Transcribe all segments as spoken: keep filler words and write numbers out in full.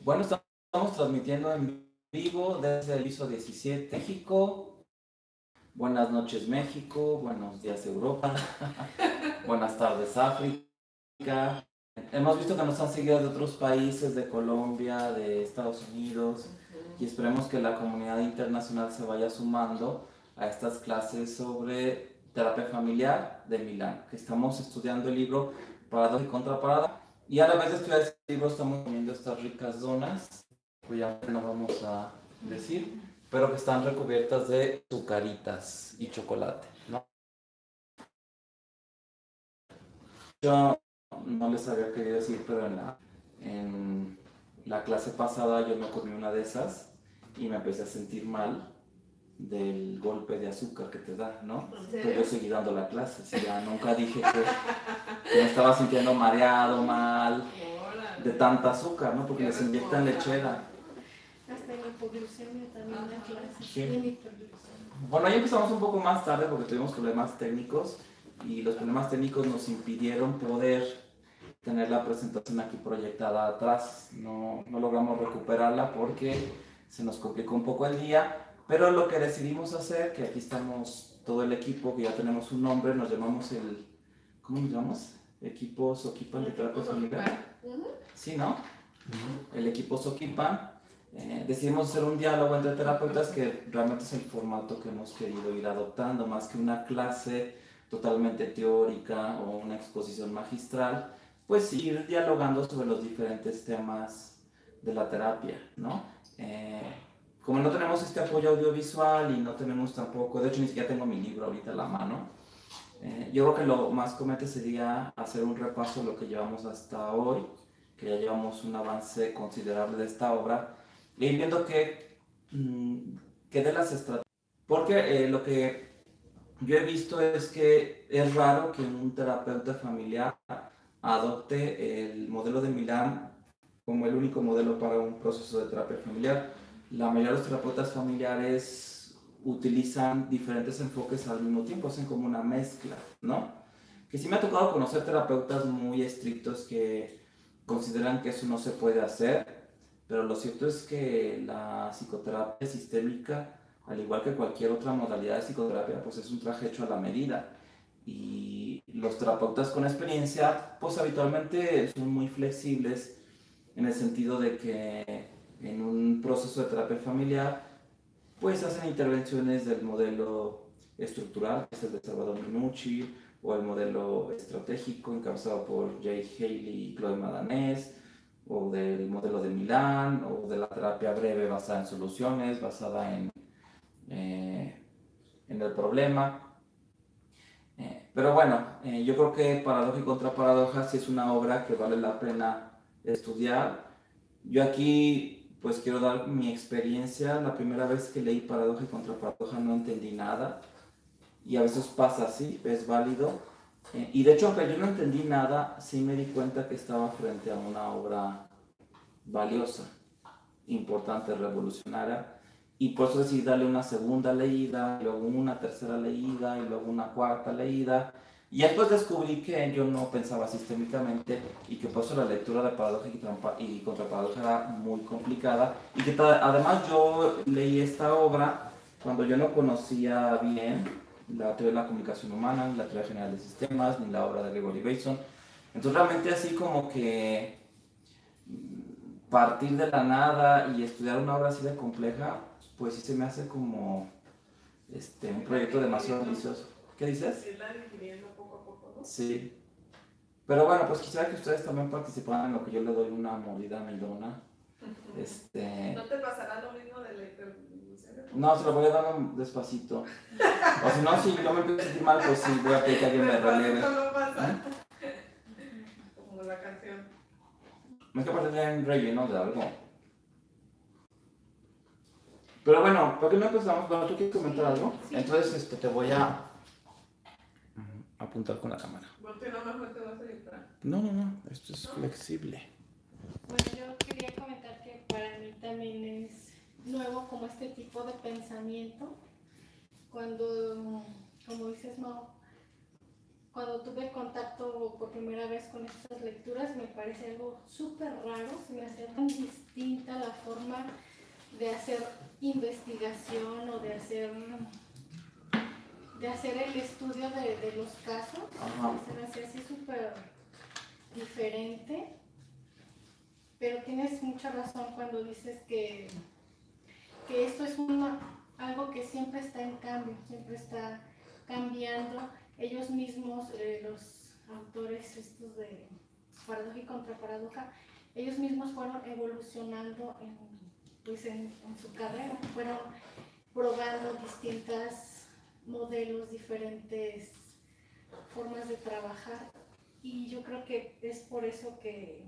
Bueno, estamos transmitiendo en vivo desde el piso diecisiete México. Buenas noches México, buenos días Europa, buenas tardes África. Hemos visto que nos han seguido de otros países, de Colombia, de Estados Unidos, y esperemos que la comunidad internacional se vaya sumando a estas clases sobre terapia familiar de Milán, que estamos estudiando el libro Paradoja y Contraparada, y a la vez de estudiar este libro estamos comiendo estas ricas donas, pues ya no vamos a decir, pero que están recubiertas de azucaritas y chocolate, ¿no? Yo no les había querido decir, pero en la, en la clase pasada yo me comí una de esas y me empecé a sentir mal del golpe de azúcar que te da, ¿no? Pero yo seguí dando la clase, ¿sí? Ya nunca dije que, que me estaba sintiendo mareado, mal, de tanta azúcar, ¿no? Porque les inyectan lechera. Hasta en hipoglucemia también la clase. Sí. Bueno, ahí empezamos un poco más tarde porque tuvimos problemas técnicos y los problemas técnicos nos impidieron poder tener la presentación aquí proyectada atrás. No, no logramos recuperarla porque se nos complicó un poco el día, pero lo que decidimos hacer, que aquí estamos todo el equipo, que ya tenemos un nombre, nos llamamos el, ¿cómo nos llamamos? Equipo Soquipan de Terapia Familiar. Sí, ¿no? Uh-huh. El equipo Soquipan. Eh, decidimos hacer un diálogo entre terapeutas, que realmente es el formato que hemos querido ir adoptando, más que una clase totalmente teórica o una exposición magistral, pues ir dialogando sobre los diferentes temas de la terapia, ¿no? Eh, como no tenemos este apoyo audiovisual y no tenemos tampoco, de hecho ni siquiera tengo mi libro ahorita en la mano, eh, yo creo que lo más conveniente sería hacer un repaso de lo que llevamos hasta hoy, que ya llevamos un avance considerable de esta obra, y ir viendo que, que de las estrategias, porque eh, lo que yo he visto es que es raro que un terapeuta familiar adopte el modelo de Milán como el único modelo para un proceso de terapia familiar. La mayoría de los terapeutas familiares utilizan diferentes enfoques al mismo tiempo, hacen como una mezcla, ¿no? Que sí me ha tocado conocer terapeutas muy estrictos que consideran que eso no se puede hacer, pero lo cierto es que la psicoterapia sistémica, al igual que cualquier otra modalidad de psicoterapia, pues es un traje hecho a la medida. Y los terapeutas con experiencia, pues habitualmente son muy flexibles en el sentido de que en un proceso de terapia familiar, pues hacen intervenciones del modelo estructural, que es el de Salvador Minucci, o el modelo estratégico encabezado por Jay Haley y Claude Madanés, o del modelo de Milán, o de la terapia breve basada en soluciones, basada en, eh, en el problema. Eh, pero bueno, eh, yo creo que Paradoja y Contraparadoja sí es una obra que vale la pena estudiar. Yo aquí pues quiero dar mi experiencia. La primera vez que leí Paradoja y Contraparadoja no entendí nada, y a veces pasa así, es válido. Eh, y de hecho, aunque yo no entendí nada, sí me di cuenta que estaba frente a una obra valiosa, importante, revolucionaria, y por eso decidí darle una segunda leída, luego una tercera leída, y luego una cuarta leída, y después descubrí que yo no pensaba sistémicamente, y que por eso la lectura de Paradoja y Contraparadoja era muy complicada, y que además yo leí esta obra cuando yo no conocía bien la teoría de la comunicación humana, ni la teoría general de sistemas, ni la obra de Gregory Bateson. Entonces realmente así como que partir de la nada y estudiar una obra así de compleja, pues sí se me hace como este, un proyecto demasiado ambicioso. ¿Qué dices? Irla digiriendo poco a poco, ¿no? Sí. Pero bueno, pues quisiera que ustedes también participaran en lo que yo le doy una mordida a mi dona. Este... ¿No te pasará lo mismo de la hiperglucemia? No, se lo voy a dar despacito. O si no, si yo me empiezo a sentir mal, pues sí, voy a pedir que alguien me releve. No pasa. ¿Eh? Como la canción. Es que aparte tienen relleno de algo. Pero bueno, ¿por qué no empezamos? Bueno, ¿tú quieres comentar algo? Sí. Entonces este, te voy a apuntar con la cámara. Porque no mejor te vas a ayudar. No, no, no, esto es flexible. Bueno, yo quería comentar que para mí también es nuevo como este tipo de pensamiento. Cuando, como dices, Mau, cuando tuve contacto por primera vez con estas lecturas, me parece algo súper raro, se me hacía tan distinta la forma de hacer investigación o de hacer, de hacer el estudio de, de los casos. Ajá. Se me hacía así súper diferente, pero tienes mucha razón cuando dices que, que esto es una, algo que siempre está en cambio, siempre está cambiando. Ellos mismos, eh, los autores estos de Paradoja y Contraparadoja, ellos mismos fueron evolucionando en, pues en, en su carrera, fueron probando distintos modelos, diferentes formas de trabajar, y yo creo que es por eso que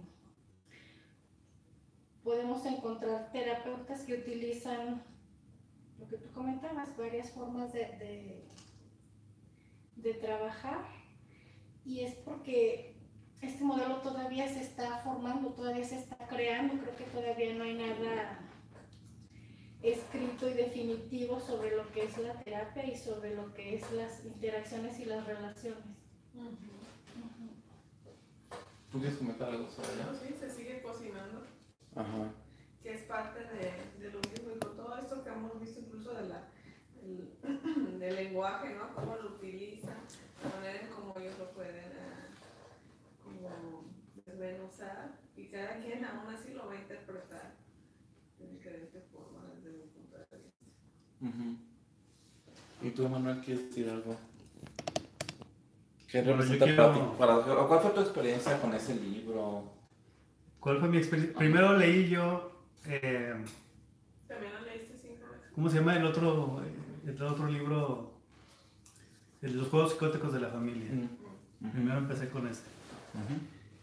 podemos encontrar terapeutas que utilizan lo que tú comentabas, varias formas de, de, de trabajar, y es porque este modelo todavía se está formando, todavía se está creando. Creo que todavía no hay nada escrito y definitivo sobre lo que es la terapia y sobre lo que es las interacciones y las relaciones. Uh-huh. Uh-huh. ¿Tú quieres comentar algo sobre No, ello? sí, se sigue cocinando, Ajá. que es parte de, de lo mismo, y con todo esto que hemos visto incluso de la, el, del lenguaje, ¿no? Cómo lo utilizan, la manera en cómo ellos lo pueden uh, como desmenuzar, y cada quien aún así lo va a interpretar de diferentes formas desde mi punto de vista. Uh-huh. ¿Y tú, Manuel, quieres decir algo? ¿Qué Bueno, representa yo para quiero- ti? Para- o ¿Cuál fue tu experiencia con ese libro? ¿Cuál fue mi experiencia? Primero leí yo, eh, ¿También lo leíste cinco veces? ¿cómo se llama el otro, el otro libro? El de los juegos psicóticos de la familia. Uh-huh. Primero empecé con ese. Uh-huh.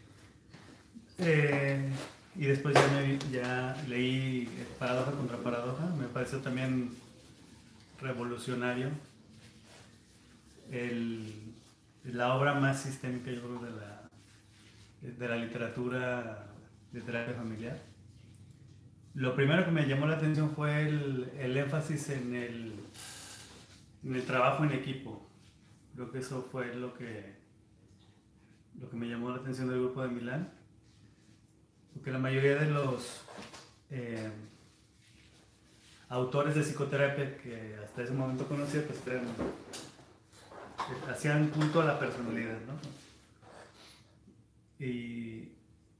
Eh, y después ya, me, ya leí Paradoja contra Paradoja. Me pareció también revolucionario. El, la obra más sistémica, yo creo, de la, de la literatura de terapia familiar. Lo primero que me llamó la atención fue el, el énfasis en el, en el trabajo en equipo. Creo que eso fue lo que, lo que me llamó la atención del grupo de Milán. Porque la mayoría de los eh, autores de psicoterapia que hasta ese momento conocía, pues eran, eh, hacían culto a la personalidad, ¿no? Y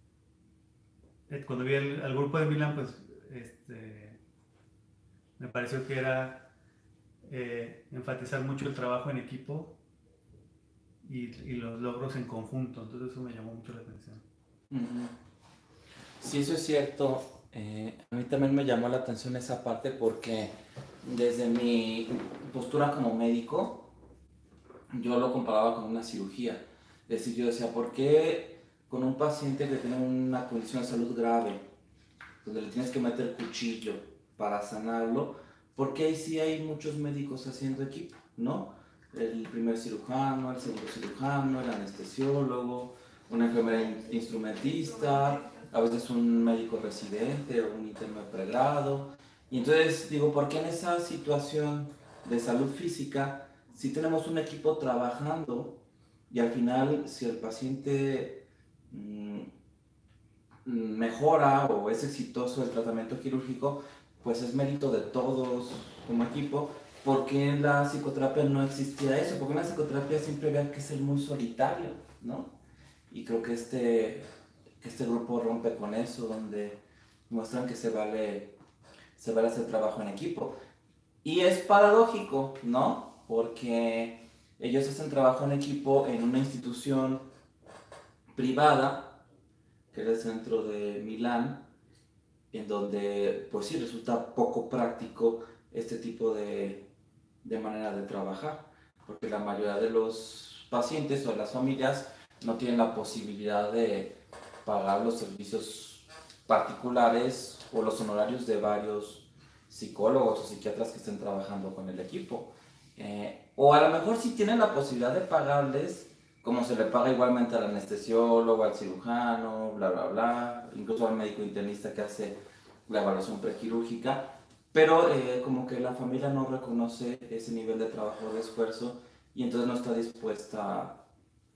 eh, cuando vi el, al grupo de Milán, pues este, me pareció que era eh, enfatizar mucho el trabajo en equipo y, y los logros en conjunto. Entonces eso me llamó mucho la atención. Uh-huh. Sí, eso es cierto. Eh, a mí también me llamó la atención esa parte porque desde mi postura como médico, yo lo comparaba con una cirugía. Es decir, yo decía, ¿por qué con un paciente que tiene una condición de salud grave, donde le tienes que meter cuchillo para sanarlo, por qué ahí sí hay muchos médicos haciendo equipo, ¿no? El primer cirujano, el segundo cirujano, el anestesiólogo, una enfermera instrumentista, a veces un médico residente o un interno de pregrado. Y entonces digo, ¿por qué en esa situación de salud física, si tenemos un equipo trabajando y al final si el paciente mmm, mejora o es exitoso el tratamiento quirúrgico, pues es mérito de todos como equipo? ¿Por qué en la psicoterapia no existía eso? Porque en la psicoterapia siempre vean que es el muy solitario, ¿no? Y creo que este, que este grupo rompe con eso, donde muestran que se vale, se vale hacer trabajo en equipo. Y es paradójico, ¿no? Porque ellos hacen trabajo en equipo en una institución privada, que es el centro de Milán, en donde, pues sí, resulta poco práctico este tipo de, de manera de trabajar, porque la mayoría de los pacientes o las familias no tienen la posibilidad de pagar los servicios particulares o los honorarios de varios psicólogos o psiquiatras que estén trabajando con el equipo. Eh, o a lo mejor sí tienen la posibilidad de pagarles, como se le paga igualmente al anestesiólogo, al cirujano, bla, bla, bla, incluso al médico internista que hace la evaluación prequirúrgica, pero eh, como que la familia no reconoce ese nivel de trabajo, de esfuerzo, y entonces no está dispuesta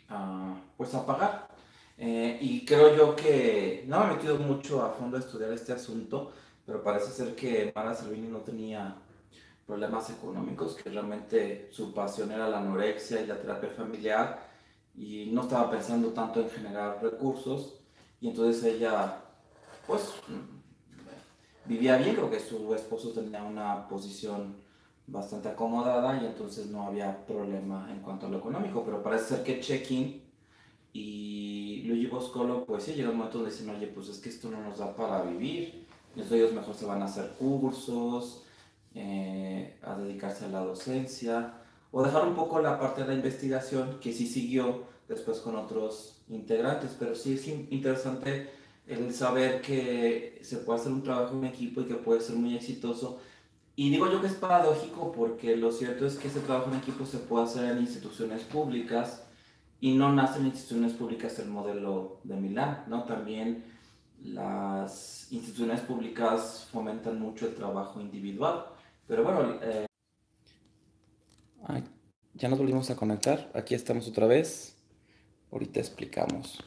a, pues a pagar. Eh, y creo yo que no me he metido mucho a fondo a estudiar este asunto, pero parece ser que Mara Servini no tenía problemas económicos, que realmente su pasión era la anorexia y la terapia familiar y no estaba pensando tanto en generar recursos, y entonces ella pues vivía bien, creo que su esposo tenía una posición bastante acomodada y entonces no había problema en cuanto a lo económico, pero parece ser que Check-in y Luigi Boscolo pues sí llega un momento donde dicen, oye, pues es que esto no nos da para vivir, entonces ellos mejor se van a hacer cursos, eh, a dedicarse a la docencia o dejar un poco la parte de la investigación que sí siguió después con otros integrantes, pero sí es interesante el saber que se puede hacer un trabajo en equipo y que puede ser muy exitoso. Y digo yo que es paradójico porque lo cierto es que ese trabajo en equipo se puede hacer en instituciones públicas y no nace en instituciones públicas el modelo de Milán, ¿no? También las instituciones públicas fomentan mucho el trabajo individual. Pero bueno, eh... Ay, ya nos volvimos a conectar. Aquí estamos otra vez. Ahorita explicamos.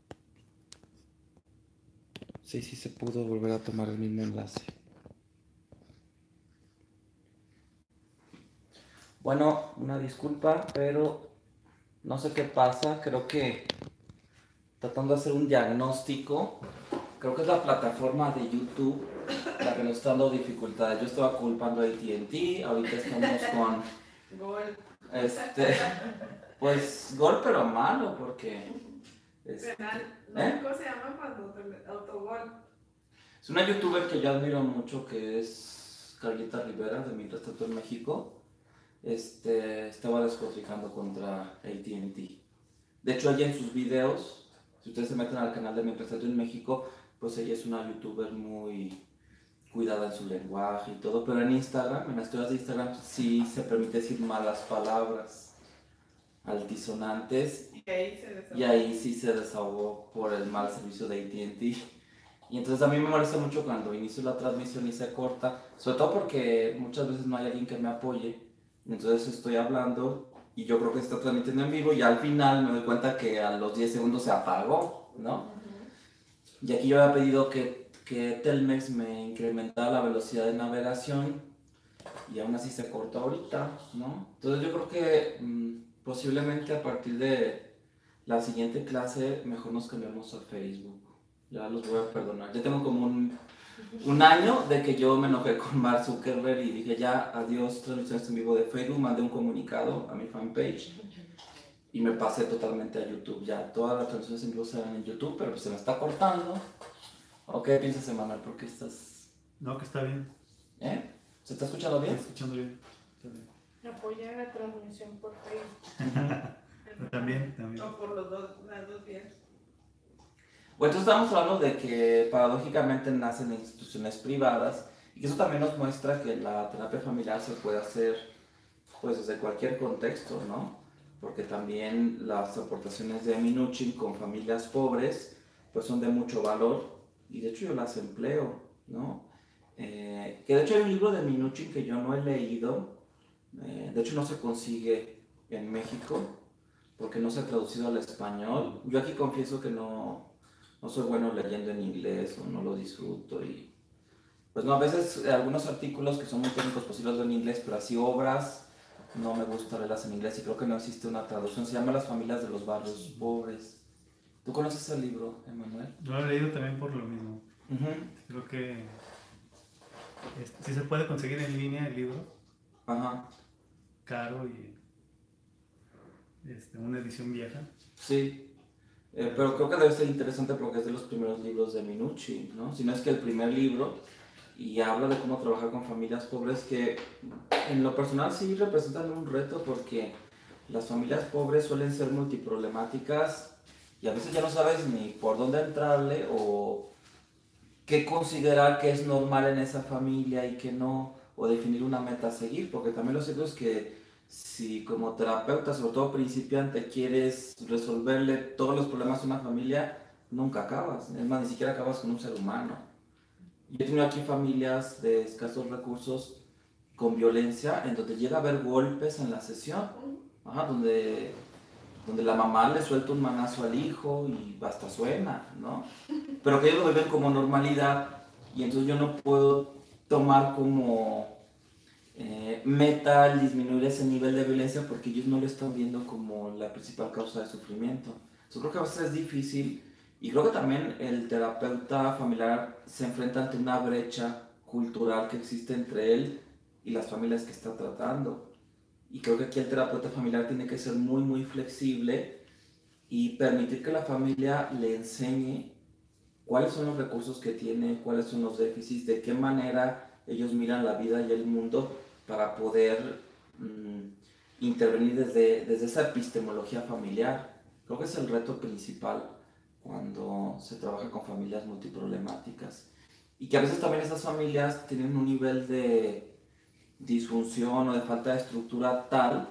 Sí, sí se pudo volver a tomar el mismo enlace. Bueno, una disculpa, pero no sé qué pasa. Creo que tratando de hacer un diagnóstico, creo que es la plataforma de YouTube la que nos está dando dificultades. Yo estaba culpando a A T and T, ahorita estamos con... Gol. Este... Pues gol, pero malo, porque... Este, Penal. ¿eh? ¿Cómo se llama cuando te autogol? Es una youtuber que yo admiro mucho, que es Carlita Rivera, de Mientras Tanto en México. Este, estaba despotricando contra A T and T. De hecho, ella en sus videos, si ustedes se meten al canal de Mientras Tanto en México, pues ella es una youtuber muy cuidada en su lenguaje y todo, pero en Instagram, en las historias de Instagram, sí se permite decir malas palabras, altisonantes, y ahí, se desahogó. y ahí sí se desahogó por el mal servicio de A T and T. Y entonces a mí me molesta mucho cuando inicio la transmisión y se corta, sobre todo porque muchas veces no hay alguien que me apoye, entonces estoy hablando y yo creo que se está transmitiendo en vivo y al final me doy cuenta que a los diez segundos se apagó, ¿no? Uh-huh. Y aquí yo había pedido que, que Telmex me incrementara la velocidad de navegación y aún así se cortó ahorita, ¿no? Entonces yo creo que mmm, posiblemente a partir de la siguiente clase mejor nos cambiamos a Facebook. Ya los voy a perdonar. Ya tengo como un, un año de que yo me enojé con Mark Zuckerberg y dije ya adiós transmisiones en vivo de Facebook, mandé un comunicado a mi fanpage y me pasé totalmente a YouTube. Ya todas las transmisiones en vivo se ven en YouTube, pero pues se me está cortando. ¿O qué piensas, Emanuel? ¿Por qué estás...? No, que está bien. ¿Eh? ¿Se está escuchando bien? Está escuchando bien. Está bien. Apoyar la transmisión por Facebook. También, también. O por los dos, las dos vías. Bueno, entonces estamos hablando de que paradójicamente nacen en instituciones privadas y que eso también nos muestra que la terapia familiar se puede hacer pues desde cualquier contexto, ¿no? Porque también las aportaciones de Minuchin con familias pobres pues son de mucho valor y de hecho yo las empleo, ¿no? Eh, que de hecho hay un libro de Minuchin que yo no he leído, eh, de hecho no se consigue en México porque no se ha traducido al español. Yo aquí confieso que no... No soy bueno leyendo en inglés o no lo disfruto y pues no, a veces eh, algunos artículos que son muy técnicos pues sí los leo en inglés, pero así obras no me gusta leerlas en inglés y creo que no existe una traducción. Se llama Las familias de los barrios pobres. ¿Tú conoces el libro, Emanuel? Yo lo he leído también por lo mismo. Uh-huh. Creo que este, sí se puede conseguir en línea el libro. Ajá. Caro y este, una edición vieja. Sí. Eh, pero creo que debe ser interesante porque es de los primeros libros de Minuchin, ¿no? Si no es que el primer libro, y habla de cómo trabajar con familias pobres que en lo personal sí representan un reto porque las familias pobres suelen ser multiproblemáticas y a veces ya no sabes ni por dónde entrarle o qué considerar que es normal en esa familia y qué no, o definir una meta a seguir, porque también lo cierto es que si como terapeuta, sobre todo principiante, quieres resolverle todos los problemas de una familia, nunca acabas. Es más, ni siquiera acabas con un ser humano. Yo he tenido aquí familias de escasos recursos con violencia, en donde llega a haber golpes en la sesión, ajá, donde donde la mamá le suelta un manazo al hijo y hasta suena, ¿no? Pero que ellos lo viven como normalidad y entonces yo no puedo tomar como eh, meta el disminuir ese nivel de violencia porque ellos no lo están viendo como la principal causa de sufrimiento. Yo creo que a veces es difícil y creo que también el terapeuta familiar se enfrenta ante una brecha cultural que existe entre él y las familias que está tratando. Y creo que aquí el terapeuta familiar tiene que ser muy, muy flexible y permitir que la familia le enseñe cuáles son los recursos que tiene, cuáles son los déficits, de qué manera ellos miran la vida y el mundo para poder mmm, intervenir desde, desde esa epistemología familiar. Creo que es el reto principal cuando se trabaja con familias multiproblemáticas. Y que a veces también esas familias tienen un nivel de disfunción o de falta de estructura tal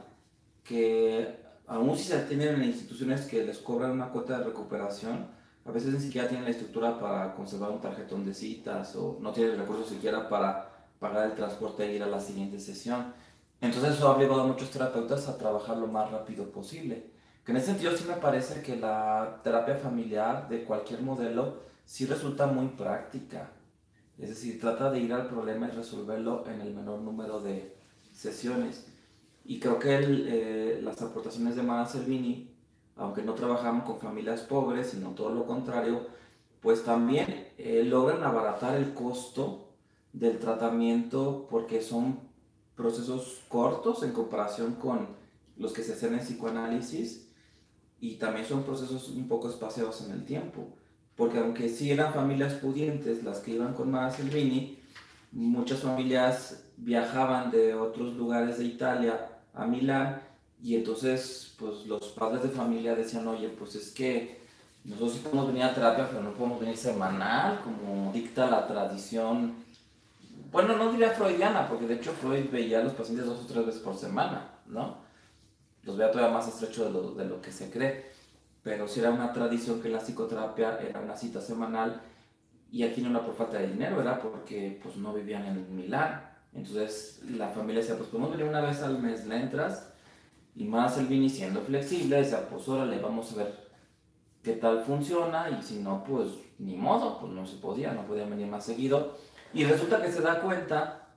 que aún si se tienen en instituciones que les cobran una cuota de recuperación, a veces ni siquiera tienen la estructura para conservar un tarjetón de citas o no tienen recursos siquiera para pagar el transporte e ir a la siguiente sesión. Entonces eso ha obligado a muchos terapeutas a trabajar lo más rápido posible. Que en ese sentido sí me parece que la terapia familiar de cualquier modelo sí resulta muy práctica. Es decir, trata de ir al problema y resolverlo en el menor número de sesiones. Y creo que el, eh, las aportaciones de Mana Servini, aunque no trabajamos con familias pobres, sino todo lo contrario, pues también eh, logran abaratar el costo del tratamiento porque son procesos cortos en comparación con los que se hacen en psicoanálisis y también son procesos un poco espaciados en el tiempo. Porque aunque sí eran familias pudientes las que iban con Mana Servini, muchas familias viajaban de otros lugares de Italia a Milán y entonces pues los padres de familia decían, oye, pues es que nosotros sí podemos venir a terapia, pero no podemos venir semanal, como dicta la tradición, bueno, no diría freudiana, porque de hecho Freud veía a los pacientes dos o tres veces por semana, ¿no? Los veía todavía más estrecho de lo, de lo que se cree. Pero sí era una tradición que la psicoterapia era una cita semanal y aquí no era por falta de dinero, era porque pues no vivían en Milán. Entonces la familia decía, pues podemos venir una vez al mes, le entras, y Mana Servini siendo flexible decía, pues órale, vamos a ver qué tal funciona y si no, pues ni modo, pues no se podía, no podía venir más seguido. Y resulta que se da cuenta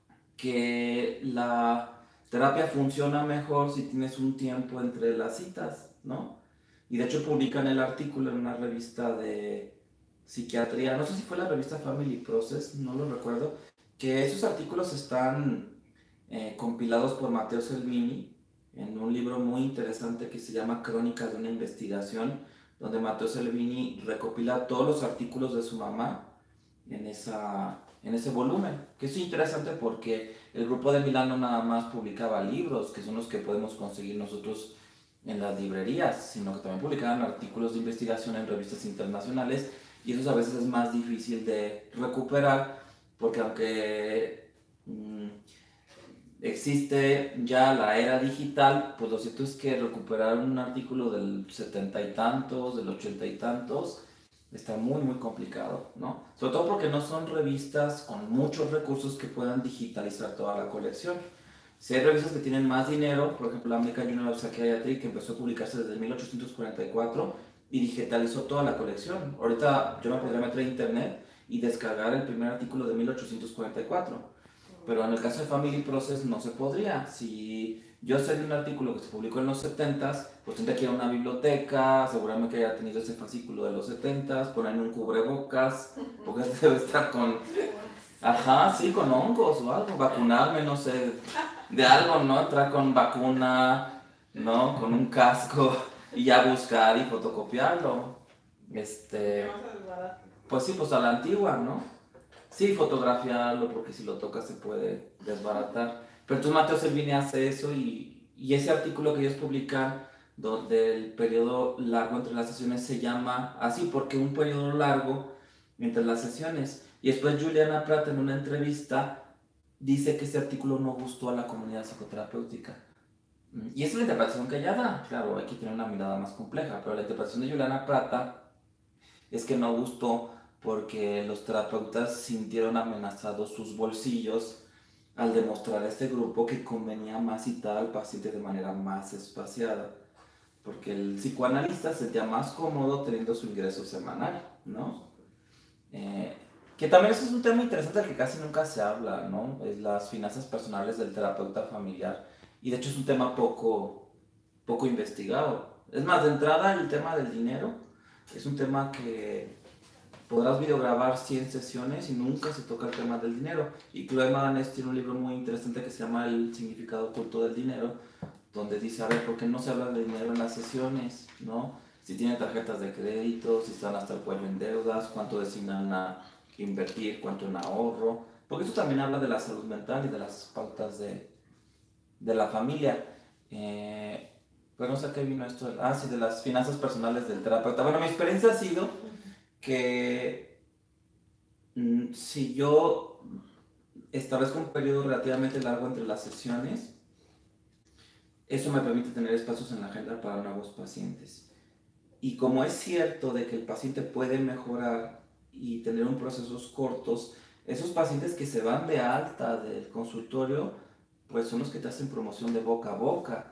que la terapia funciona mejor si tienes un tiempo entre las citas, ¿no? Y de hecho publican el artículo en una revista de psiquiatría, no sé si fue la revista Family Process, no lo recuerdo, que esos artículos están eh, compilados por Matteo Salvini en un libro muy interesante que se llama Crónicas de una investigación, donde Matteo Salvini recopila todos los artículos de su mamá en, esa, en ese volumen, que es interesante porque el grupo de Milán no nada más publicaba libros, que son los que podemos conseguir nosotros en las librerías, sino que también publicaban artículos de investigación en revistas internacionales y eso a veces es más difícil de recuperar porque aunque mmm, existe ya la era digital, pues lo cierto es que recuperar un artículo del setenta y tantos, del ochenta y tantos, está muy muy complicado, ¿no? Sobre todo porque no son revistas con muchos recursos que puedan digitalizar toda la colección. Si hay revistas que tienen más dinero, por ejemplo la American Journal of Psychiatry, que empezó a publicarse desde mil ochocientos cuarenta y cuatro y digitalizó toda la colección. Ahorita yo me podría meter a internet y descargar el primer artículo de mil ochocientos cuarenta y cuatro, pero en el caso de Family Process no se podría. Si yo sé de un artículo que se publicó en los setentas, pues tendría que ir a una biblioteca, asegurarme que haya tenido ese fascículo de los setentas, ponerme un cubrebocas, porque debe estar con... Ajá, sí, con hongos o algo, vacunarme, no sé, de algo, ¿no? Entrar con vacuna, ¿no? Con un casco y ya buscar y fotocopiarlo. Este... Pues sí, pues a la antigua, ¿no? Sí, fotografiarlo porque si lo tocas se puede desbaratar. Pero entonces Matteo Salvini hace eso y, y ese artículo que ellos publican donde el periodo largo entre las sesiones se llama así porque un periodo largo entre las sesiones. Y después Juliana Pratt en una entrevista dice que ese artículo no gustó a la comunidad psicoterapéutica. Y esa es la interpretación que ella da. Claro, hay que tener una mirada más compleja, pero la interpretación de Juliana Pratt es que no gustó porque los terapeutas sintieron amenazados sus bolsillos al demostrar a este grupo que convenía más citar al paciente de manera más espaciada. porque el psicoanalista se sentía más cómodo teniendo su ingreso semanal, ¿no? Eh, que también eso es un tema interesante del que casi nunca se habla, ¿no? Es las finanzas personales del terapeuta familiar, y de hecho es un tema poco, poco investigado. Es más, de entrada el tema del dinero es un tema que podrás videograbar cien sesiones y nunca se toca el tema del dinero. Y Chloe Madanes tiene un libro muy interesante que se llama El significado oculto del dinero, donde dice, a ver, ¿por qué no se habla de dinero en las sesiones? ¿No? Si tienen tarjetas de crédito, si están hasta el cuello en deudas, cuánto destinan a invertir, cuánto en ahorro, porque eso también habla de la salud mental y de las pautas de, de la familia. Eh, pero no sé a qué vino esto. Ah, sí, de las finanzas personales del terapeuta. Bueno, mi experiencia ha sido que mm, si yo establezco un periodo relativamente largo entre las sesiones, eso me permite tener espacios en la agenda para nuevos pacientes. Y como es cierto de que el paciente puede mejorar y tener un procesos cortos, esos pacientes que se van de alta del consultorio, pues son los que te hacen promoción de boca a boca.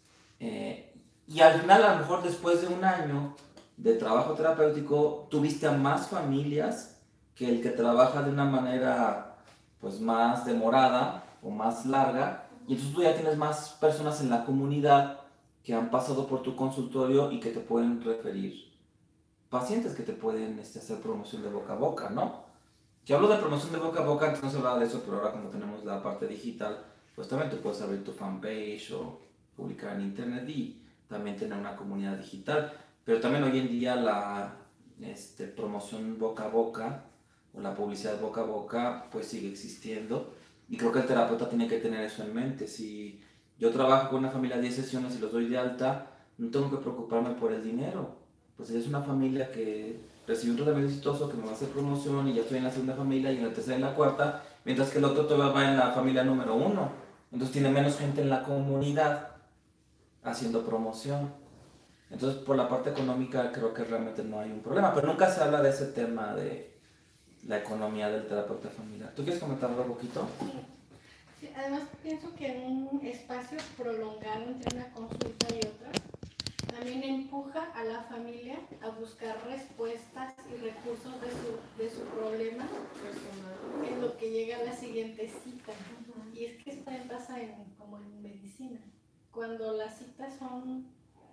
Eh, y al final, a lo mejor después de un año de trabajo terapéutico, tuviste a más familias que el que trabaja de una manera pues más demorada o más larga, y entonces tú ya tienes más personas en la comunidad que han pasado por tu consultorio y que te pueden referir pacientes que te pueden este, hacer promoción de boca a boca, ¿no? Si hablo de promoción de boca a boca, antes no se hablaba de eso, pero ahora como tenemos la parte digital, pues también tú puedes abrir tu fanpage o publicar en internet y también tener una comunidad digital. Pero también hoy en día la este, promoción boca a boca o la publicidad boca a boca pues sigue existiendo, y creo que el terapeuta tiene que tener eso en mente. Si yo trabajo con una familia de diez sesiones y los doy de alta, no tengo que preocuparme por el dinero. Pues es una familia que recibió un tratamiento exitoso, que me va a hacer promoción, y ya estoy en la segunda familia y en la tercera y en la cuarta, mientras que el otro todavía va en la familia número uno. Entonces tiene menos gente en la comunidad haciendo promoción. Entonces por la parte económica creo que realmente no hay un problema, pero nunca se habla de ese tema de la economía del terapeuta familiar. ¿Tú quieres comentar algo poquito? Sí. Sí, además pienso que un espacio prolongado entre una consulta y otra también empuja a la familia a buscar respuestas y recursos de su, de su problema personal en lo que llega a la siguiente cita. Uh-huh. Y es que esto también pasa en, como en medicina. Cuando las citas son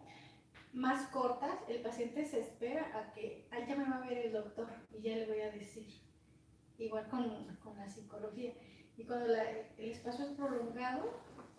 más cortas, el paciente se espera a que, ah, ya me va a ver el doctor y ya le voy a decir. Igual con, con la psicología. Y cuando la, el espacio es prolongado,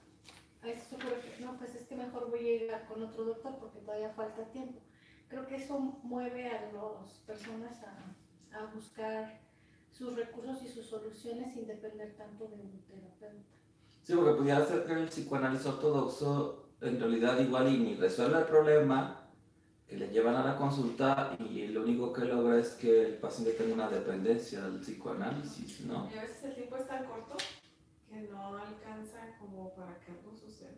a veces ocurre que no, pues es que mejor voy a ir a, con otro doctor porque todavía falta tiempo. Creo que eso mueve a las personas a, a buscar sus recursos y sus soluciones sin depender tanto de un terapeuta. Sí, porque pudiera ser que el psicoanálisis ortodoxo en realidad igual y ni resuelve el problema que le llevan a la consulta, y lo único que logra es que el paciente tenga una dependencia del psicoanálisis, ¿no? Y a veces el tiempo es tan corto que no alcanza como para que algo suceda.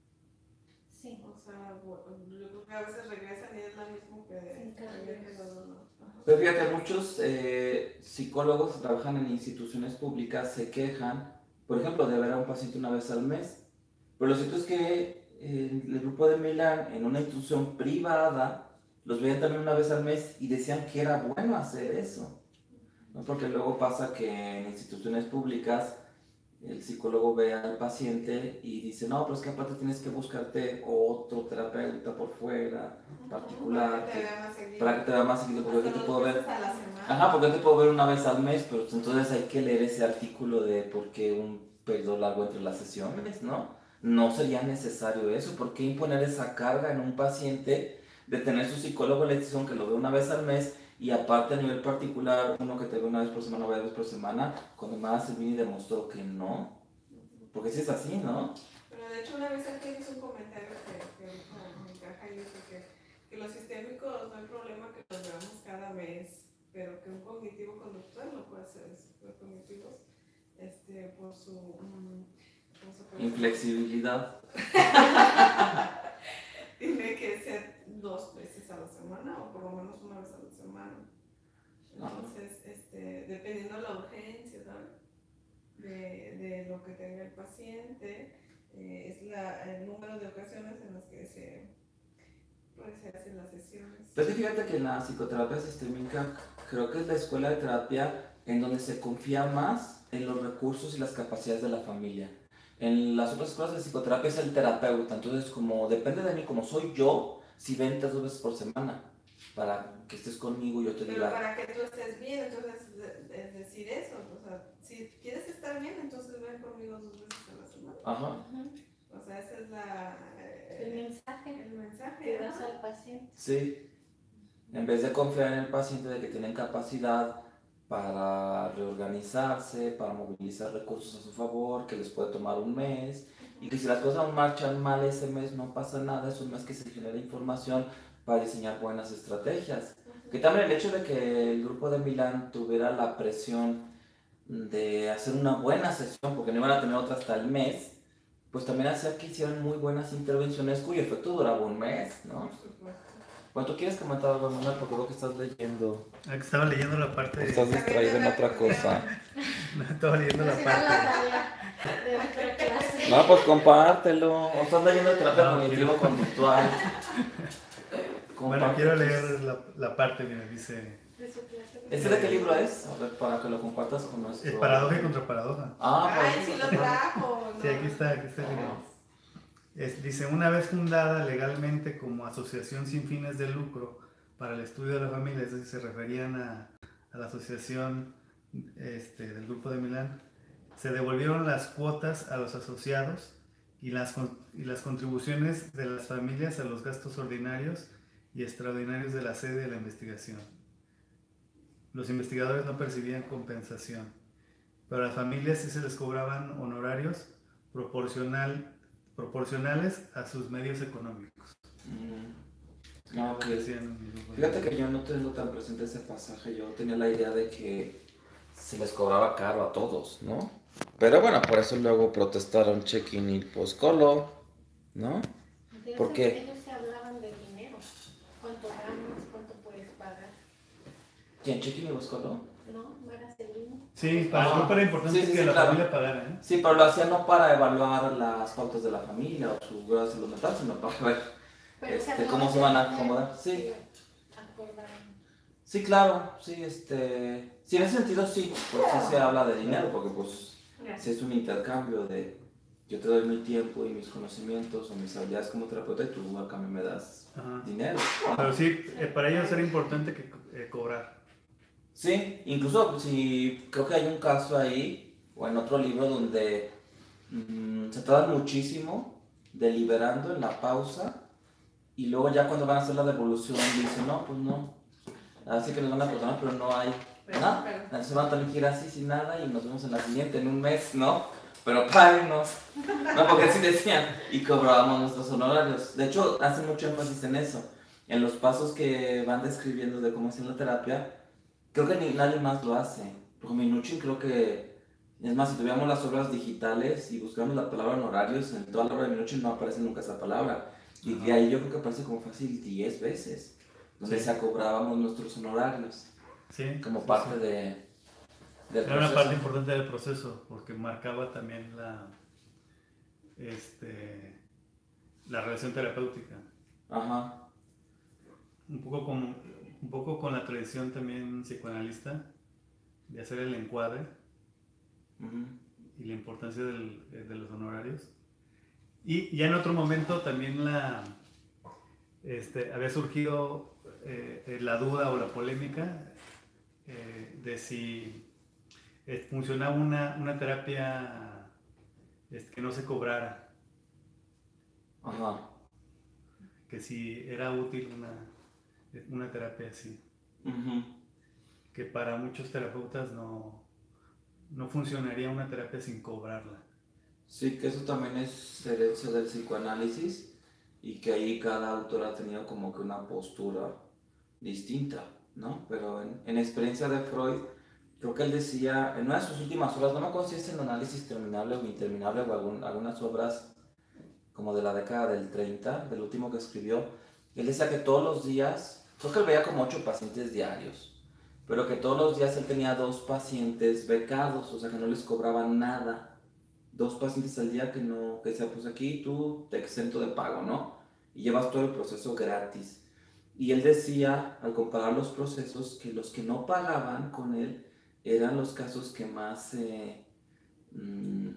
Sí. O sea, yo creo que a veces regresan y es lo mismo que había quedado, ¿no? Pero fíjate, muchos eh, psicólogos que trabajan en instituciones públicas se quejan, por ejemplo, de ver a un paciente una vez al mes. Pero lo cierto es que eh, el grupo de Milán, en una institución privada, los veían también una vez al mes y decían que era bueno hacer eso, ¿no? Porque luego pasa que en instituciones públicas el psicólogo ve al paciente y dice, no, pero es que aparte tienes que buscarte otro terapeuta por fuera, particular, para que te vea más seguido, porque yo te puedo ver, ajá, porque yo te puedo ver una vez al mes, pero entonces hay que leer ese artículo de por qué un periodo largo entre las sesiones, ¿no? No sería necesario eso. ¿Por qué imponer esa carga en un paciente de tener su psicólogo en la institución que lo ve una vez al mes, y aparte a nivel particular uno que te ve una vez por semana o varias veces por semana, cuando más Vini demostró que no? Porque si es así, ¿no? Pero de hecho una vez aquí hizo un comentario que, que me encaja y dice que, que los sistémicos no hay problema que los veamos cada mes, pero que un cognitivo conductual no puede hacer eso. Los cognitivos, este, por su... Um, inflexibilidad. Tiene que ser dos veces a la semana o por lo menos una vez a la semana. Entonces, este, dependiendo de la urgencia, ¿sabes? De, de lo que tenga el paciente, eh, es la, el número de ocasiones en las que se, Pues se hacen las sesiones. Pues que fíjate que en la psicoterapia sistémica creo que es la escuela de terapia en donde se confía más en los recursos y las capacidades de la familia. En las otras escuelas de psicoterapia es el terapeuta, entonces como depende de mí, como soy yo, si ven tres dos veces por semana para que estés conmigo y yo te Pero diga... para que tú estés bien, entonces es decir eso, o sea, si quieres estar bien, entonces ven conmigo dos veces a la semana. Ajá. O sea, ese es la, eh, El mensaje el mensaje. que das ajá. al paciente. Sí, en vez de confiar en el paciente de que tienen capacidad para reorganizarse, para movilizar recursos a su favor, que les puede tomar un mes, y que si las cosas marchan mal ese mes no pasa nada, es un mes que se genera información para diseñar buenas estrategias. Que también el hecho de que el grupo de Milán tuviera la presión de hacer una buena sesión, porque no iban a tener otra hasta el mes, pues también hacía que hicieran muy buenas intervenciones cuyo efecto duraba un mes, ¿no? Bueno, ¿tú quieres comentar algo, Manuel? Porque veo que estás leyendo. Ah, que estaba leyendo la parte. Estás distraído en otra cosa. Estaba leyendo la Esa era la parte. tarea de otra clase. No, pues compártelo. O estás leyendo terapia No, cognitivo-conductual. Bueno, quiero leer la, la parte, mira, dice. De su clase. ¿Este de qué libro es? A ver, para que lo compartas con nuestro... Es paradoja y contraparadoja. Ah, pues Ay, sí lo trajo. Sí, aquí está, aquí está el libro. Es, dice, una vez fundada legalmente como asociación sin fines de lucro para el estudio de la familia, es decir, se referían a, a la asociación este, del Grupo de Milán, se devolvieron las cuotas a los asociados y las, y las contribuciones de las familias a los gastos ordinarios y extraordinarios de la sede de la investigación. Los investigadores no percibían compensación, pero a las familias sí se les cobraban honorarios proporcional proporcionales a sus medios económicos. Mm. No, Lo que que decían en el grupo de- fíjate que yo no tengo tan presente ese pasaje. Yo tenía la idea de que se les cobraba caro a todos, ¿no? Pero bueno, por eso luego protestaron Chequín y Poscolo, ¿no? Entonces, ¿Por qué? ellos se hablaban de dinero. ¿Cuánto ganas? ¿Cuánto puedes pagar? ¿Quién? ¿Chequín y Poscolo? ¿No? ¿No era Celino? Sí, para el Ah, grupo era importante sí, sí, que sí, la claro. familia pagara, ¿eh? Sí, pero lo hacían no para evaluar las pautas de la familia o su grado de salud mental, sino para ver Pero Este, hablaba ¿cómo de se van a dinero, acomodar? Sí. acordaron. Sí, claro, sí, este... Sí, en ese sentido sí, pues sí se habla de dinero, porque pues sí es un intercambio de... Yo te doy mi tiempo y mis conocimientos o mis habilidades como terapeuta y tú a cambio me das Ajá. dinero. Pero sí, eh, para ellos era importante que eh, cobrar. Sí, incluso si creo que hay un caso ahí, o en otro libro, donde mm, se tardan muchísimo deliberando en la pausa y luego ya cuando van a hacer la devolución dicen, no, pues no, así que nos van a perdonar, pero no hay nada. Se van a tener que ir así sin nada y nos vemos en la siguiente, en un mes, ¿no? Pero páguenos. No, porque así decían. Y cobrábamos nuestros honorarios. De hecho, hacen mucho énfasis en eso. En los pasos que van describiendo de cómo hacen la terapia, creo que ni nadie más lo hace. Porque Minuchin creo que... Es más, si tuviéramos las obras digitales y buscamos la palabra honorarios, en toda la obra de Minuchin no aparece nunca esa palabra. Y de ahí yo creo que aparece como fácil diez veces. Donde Sí. se cobrábamos nuestros honorarios. Sí. Como sí, parte sí. de... del Era una proceso. parte importante del proceso, porque marcaba también la, este, la relación terapéutica. Ajá. Un poco, con, un poco con la tradición también psicoanalista, de hacer el encuadre Ujú. y la importancia del, de los honorarios. Y ya en otro momento también la, este, había surgido eh, la duda o la polémica eh, de si eh, funcionaba una, una terapia este, que no se cobrara, Ajá. que si era útil una, una terapia así, Ujú. que para muchos terapeutas no, no funcionaría una terapia sin cobrarla. Sí, que eso también es herencia del psicoanálisis y que ahí cada autor ha tenido como que una postura distinta, ¿no? Pero en, en experiencia de Freud, creo que él decía, en una de sus últimas obras, no me acuerdo si es el análisis terminable o interminable o algún, algunas obras como de la década del treinta, del último que escribió, él decía que todos los días, creo que él veía como ocho pacientes diarios, pero que todos los días él tenía dos pacientes becados, o sea que no les cobraban nada. Dos pacientes al día que no, que sea, pues aquí tú te exento de pago, ¿no? y llevas todo el proceso gratis. Y él decía, al comparar los procesos, que los que no pagaban con él eran los casos que más... Eh, mm,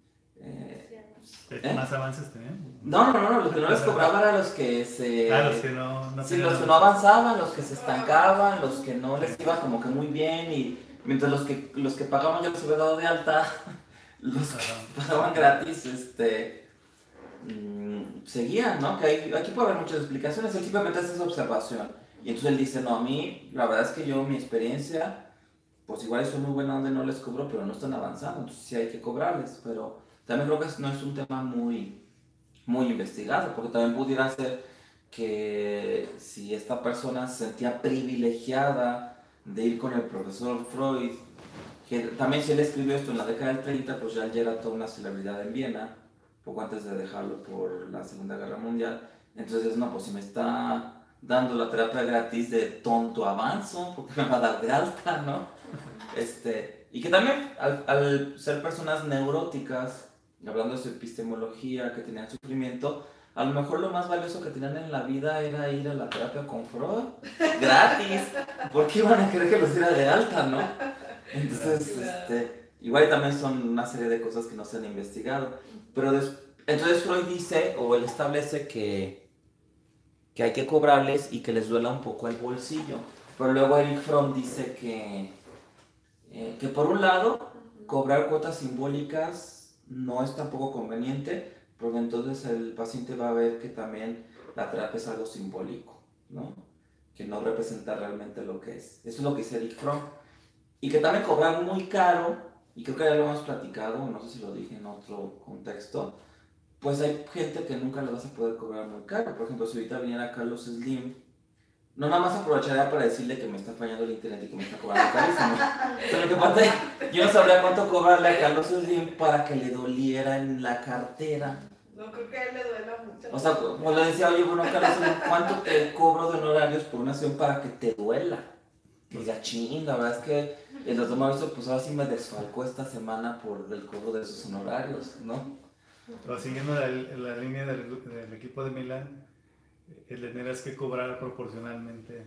eh, ¿Eh? ¿Más avances tenían? No, no, no, los que no les cobraban eran los que se... Ah, los que no, no sí, los que no avanzaban, los que se estancaban, los que no les iba como que muy bien, y mientras los que, los que pagaban yo los había dado de alta, los que pagaban gratis, este... mmm, seguían, ¿no? Que hay, aquí puede haber muchas explicaciones, él simplemente hace esa observación. Y entonces él dice, no, a mí, la verdad es que yo, mi experiencia, pues igual soy muy buena donde no les cobro, pero no están avanzando, entonces sí hay que cobrarles, pero también creo que no es un tema muy, muy investigado, porque también pudiera ser que si esta persona se sentía privilegiada de ir con el profesor Freud, que también si él escribió esto en la década del treinta, pues ya él ya era toda una celebridad en Viena, poco antes de dejarlo por la Segunda Guerra Mundial. Entonces, no, pues si me está dando la terapia gratis, de tonto avanzo, porque me va a dar de alta, ¿no? Este, y que también, al, al ser personas neuróticas, hablando de su epistemología, que tenían sufrimiento, a lo mejor lo más valioso que tenían en la vida era ir a la terapia con Freud, gratis, porque iban a querer que los diera de alta, ¿no? Entonces, este, igual también son una serie de cosas que no se han investigado. Pero des, entonces Freud dice, o él establece que, que hay que cobrarles y que les duela un poco el bolsillo. Pero luego Erich Fromm dice que, eh, que por un lado, cobrar cuotas simbólicas no es tampoco conveniente, porque entonces el paciente va a ver que también la terapia es algo simbólico, ¿no? Que no representa realmente lo que es. Eso es lo que dice Erich Fromm. Y que también cobrar muy caro, y creo que ya lo hemos platicado, no sé si lo dije en otro contexto, pues hay gente que nunca le vas a poder cobrar muy caro. Por ejemplo, si ahorita viniera Carlos Slim, no nada más aprovecharía para decirle que me está fallando el internet y que me está cobrando carísimo. Pero lo que pasa es que yo no sabría cuánto cobrarle a Carlos Slim para que le doliera en la cartera. No creo que a él le duela mucho. O sea, como le decía, oye, bueno, Carlos Slim, ¿cuánto te cobro de honorarios por una sesión para que te duela? Que diga, ching, la verdad es que el doctor Mauricio, pues ahora sí me desfalcó esta semana por el cobro de sus honorarios, ¿no? Pero siguiendo la, la línea del, del equipo de Milán, el tendrías que cobrar proporcionalmente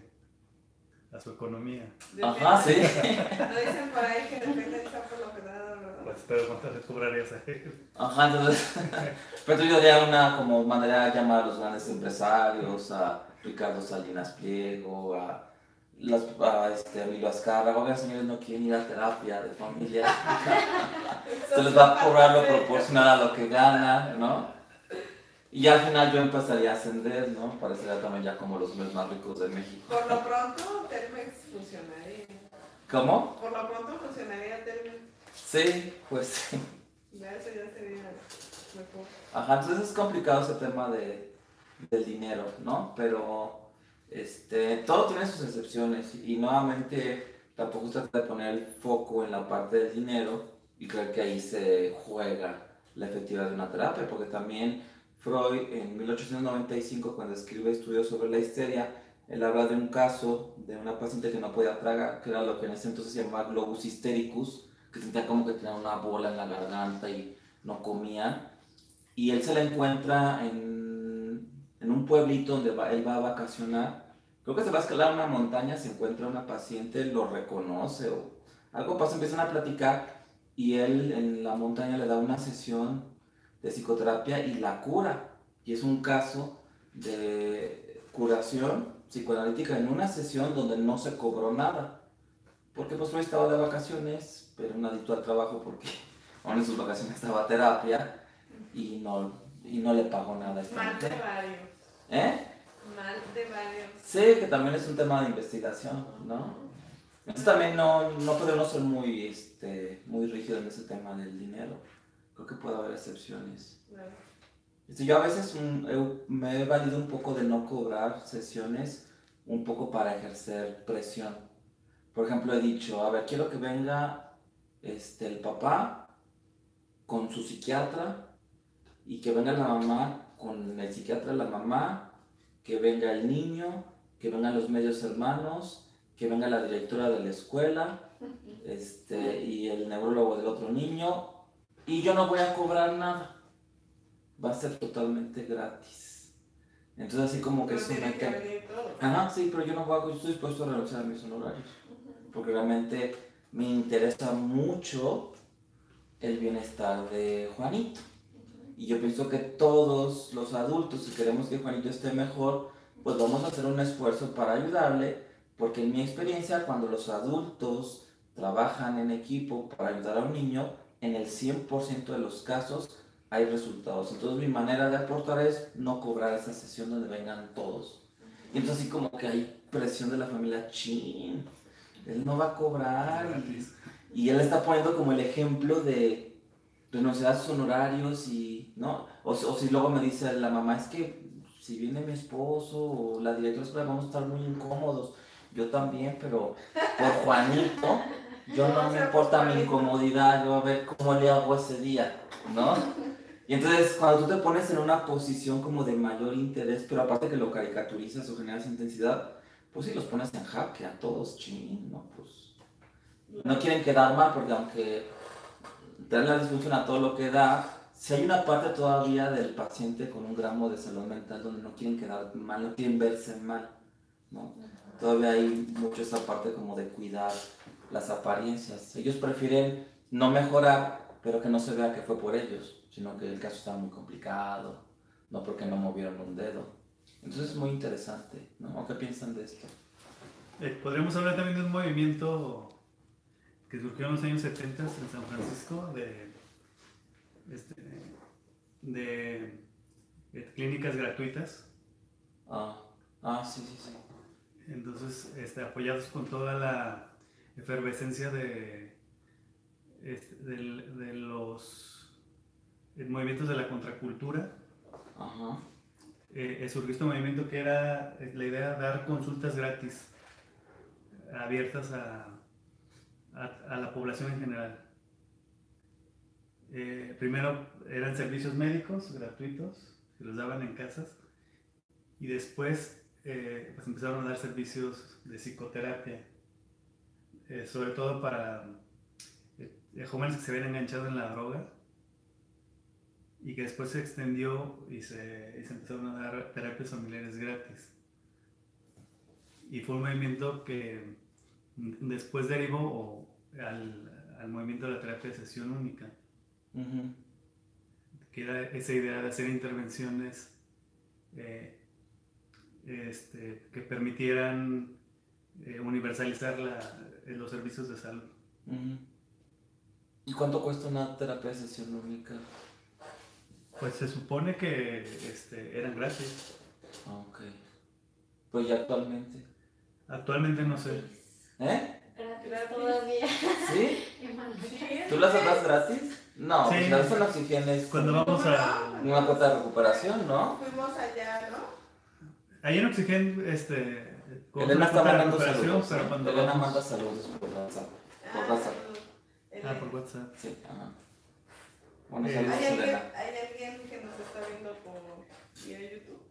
a su economía. Depende. Ajá, sí. No dicen por ahí que depende del campo lo que da, ¿verdad? Pues, pero ¿cuánto le cobrarías a él? Ajá, entonces, pero yo diría una como manera de llamar a los grandes empresarios, a Ricardo Salinas Pliego, a las, a este, Emilio Azcárraga, oigan señores, no quieren ir a terapia de familia, se les va a cobrar lo proporcional a lo que ganan, ¿no? Y ya al final yo empezaría a ascender, ¿no? Parecería también ya como los hombres más ricos de México. Por lo pronto, Telmex funcionaría. ¿Cómo? Por lo pronto funcionaría Telmex. Sí, pues sí. Ya eso ya sería mejor. Ajá, entonces es complicado ese tema de, del dinero, ¿no? Pero este, todo tiene sus excepciones y nuevamente tampoco se trata de poner el foco en la parte del dinero y creer que ahí se juega la efectividad de una terapia, porque también Freud en mil ochocientos noventa y cinco, cuando escribe estudios sobre la histeria, él habla de un caso de una paciente que no podía tragar, que era lo que en ese entonces se llamaba globus hystericus, que sentía como que tenía una bola en la garganta y no comía. Y él se la encuentra en, en un pueblito donde va, él va a vacacionar. Creo que se va a escalar una montaña, se encuentra una paciente, lo reconoce o algo pasa, empiezan a platicar y él en la montaña le da una sesión de psicoterapia y la cura. Y es un caso de curación psicoanalítica en una sesión donde no se cobró nada. Porque pues no estaba de vacaciones, pero un adicto al trabajo porque aún en sus vacaciones estaba terapia y no, y no le pagó nada a esta Mal de mujer. varios. ¿Eh? Mal de varios. Sí, que también es un tema de investigación, ¿no? Entonces también no, no podemos ser muy, este, muy rígidos en ese tema del dinero. Creo que puede haber excepciones. Claro. Este, yo a veces un, he- me he valido un poco de no cobrar sesiones, un poco para ejercer presión. Por ejemplo, he dicho, a ver, quiero que venga este, el papá con su psiquiatra y que venga la mamá con el psiquiatra, la mamá, que venga el niño, que vengan los medios hermanos, que venga la directora de la escuela este, y el neurólogo del otro niño, y yo no voy a cobrar nada, va a ser totalmente gratis. Entonces así como que No eso tienen me que queda. venir todos. Ajá, sí, pero yo no puedo, yo estoy dispuesto a renunciar a mis honorarios, porque realmente me interesa mucho el bienestar de Juanito. Y yo pienso que todos los adultos, si queremos que Juanito esté mejor, pues vamos a hacer un esfuerzo para ayudarle, porque en mi experiencia, cuando los adultos trabajan en equipo para ayudar a un niño, en el cien por ciento de los casos hay resultados. Entonces mi manera de aportar es no cobrar esa sesión donde vengan todos. Y entonces así como que hay presión de la familia, chin, él no va a cobrar. Y, y él está poniendo como el ejemplo de renunciar a sus honorarios y, ¿no? O, o si luego me dice la mamá, es que si viene mi esposo o la directora escolar vamos a estar muy incómodos. Yo también, pero por Juanito, yo no me importa mi incomodidad, yo a ver cómo le hago ese día, ¿no? Y entonces cuando tú te pones en una posición como de mayor interés, pero aparte que lo caricaturizas o generas intensidad, pues sí los pones en jaque a todos, ching, ¿no? Pues no quieren quedar mal porque aunque dan la disfunción a todo lo que da, si hay una parte todavía del paciente con un gramo de salud mental donde no quieren quedar mal, no quieren verse mal, ¿no? Todavía hay mucho esa parte como de cuidar las apariencias. Ellos prefieren no mejorar, pero que no se vea que fue por ellos, sino que el caso está muy complicado, no porque no movieron un dedo. Entonces es muy interesante, ¿no? ¿Qué piensan de esto? Eh, podríamos hablar también de un movimiento que surgió en los años setenta en San Francisco de, este, de, de clínicas gratuitas. Ah, ah sí, sí, sí. Entonces, este, apoyados con toda la efervescencia de, este, de, de los movimientos de la contracultura. Ajá. Eh, surgió este movimiento que era la idea de dar consultas gratis, abiertas a, a, a la población en general. Eh, primero eran servicios médicos gratuitos, que los daban en casas, y después eh, pues empezaron a dar servicios de psicoterapia, eh, sobre todo para eh, jóvenes que se ven enganchados en la droga, y que después se extendió y se, y se empezaron a dar terapias familiares gratis. Y fue un movimiento que después derivó al, al movimiento de la terapia de sesión única, uh-huh. que era esa idea de hacer intervenciones eh, este, que permitieran eh, universalizar la, los servicios de salud. Uh-huh. ¿Y cuánto cuesta una terapia de sesión única? Pues se supone que este, eran gratis. Ah, ok. Pues ya actualmente. Actualmente no sé. ¿Eh? Gratis todavía. ¿Sí? ¿Tú las das gratis? No, sí. Pues las son oxígenes. Cuando vamos a... Una cuota de recuperación, ¿no? Fuimos allá, ¿no? Ahí en Oxygen, este... Elena está mandando saludos. Pero cuando Elena vamos... manda saludos por WhatsApp. Por ah, WhatsApp. Ah, por WhatsApp. Sí, ajá. Bueno, Eh, saludos, ¿Hay alguien, Elena. ¿Hay alguien que nos está viendo por vía YouTube?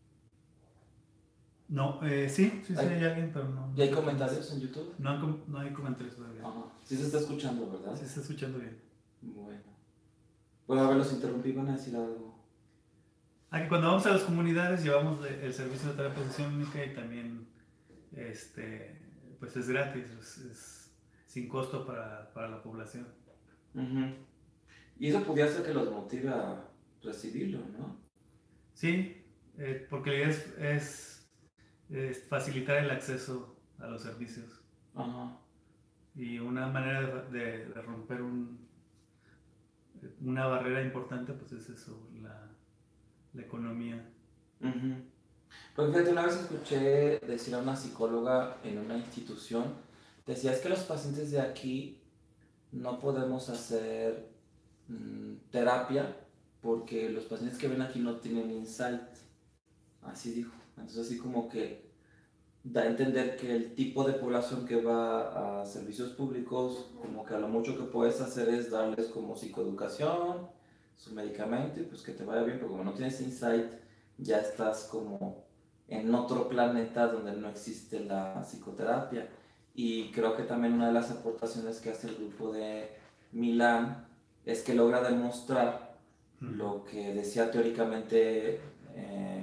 No, eh, sí, sí, sí ¿Hay? hay alguien, pero no. ¿Y hay comentarios en YouTube? No, hay, no hay comentarios todavía. Ajá. Sí se está escuchando, ¿verdad? Sí se está escuchando bien. Bueno. Bueno, a ver, los interrumpí, van a decir algo. Aquí cuando vamos a las comunidades llevamos el servicio de terapia de sesión única y también este, pues es gratis, es, es sin costo para, para la población. Uh-huh. Y eso podría ser que los motive a recibirlo, ¿no? Sí, eh, porque la idea es, es, es facilitar el acceso a los servicios. Ajá. Y una manera de, de, de romper un, una barrera importante pues es eso, la, la economía. Uh-huh. Porque fíjate, una vez escuché decir a una psicóloga en una institución, decía, es que los pacientes de aquí no podemos hacer mmm, terapia porque los pacientes que ven aquí no tienen insight. Así dijo. Entonces así como que da a entender que el tipo de población que va a servicios públicos, como que a lo mucho que puedes hacer es darles como psicoeducación, su medicamento y pues que te vaya bien, pero como no tienes insight, ya estás como en otro planeta donde no existe la psicoterapia. Y creo que también una de las aportaciones que hace el grupo de Milán es que logra demostrar uh-huh. lo que decía teóricamente eh,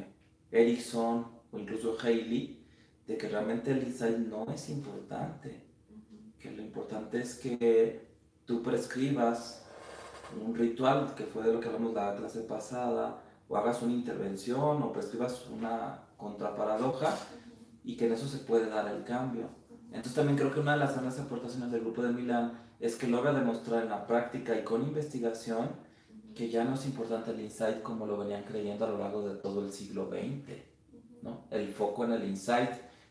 Erickson o incluso Haley, de que realmente el insight no es importante, que lo importante es que tú prescribas un ritual, que fue de lo que hablamos la clase pasada, o hagas una intervención o prescribas una contraparadoja y que en eso se puede dar el cambio. Entonces también creo que una de las grandes aportaciones del grupo de Milán es que logra demostrar en la práctica y con investigación que ya no es importante el insight como lo venían creyendo a lo largo de todo el siglo veinte, ¿no? El foco en el insight,